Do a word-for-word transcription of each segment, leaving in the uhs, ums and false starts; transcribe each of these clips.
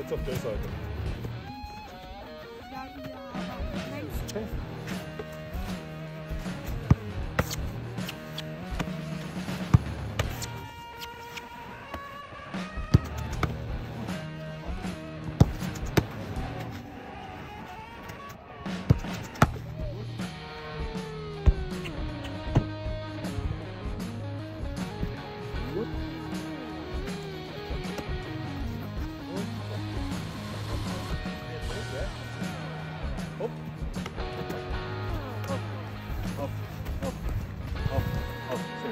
jetzt auf der Seite. Ja, ja, aber Mensch. Okay. Hopp. Hopp. Hopp. Hopp. Hopp. Hopp. So.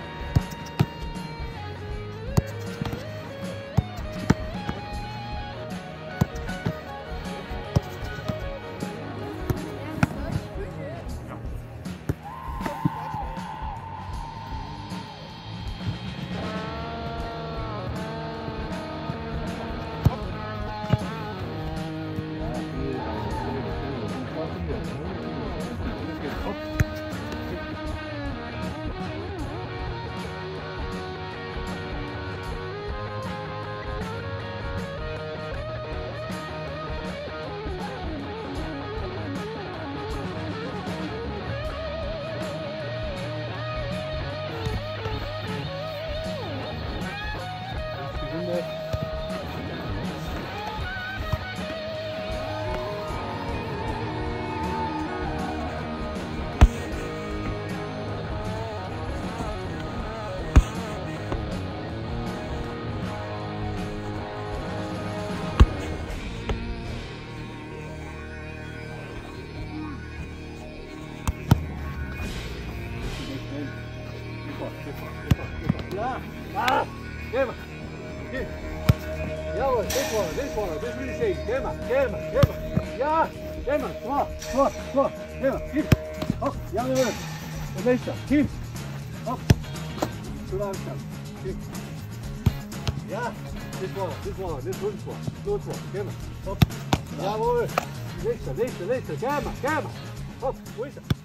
Ja, ah, geh mal, geh. Jawohl, das war das war das will ich sehen. Geh mal, geh mal, geh mal. Ja, geh mal, vor, vor, vor, geh mal, gib. Hopp, jawohl. Der nächste, gib. Hopp. Zu langsam, gib. Ja, das war das war das war das war. Geh mal, hopp. Jawohl. Nächster, nächster, nächster, geh mal, geh mal. Hopp, wo ist er?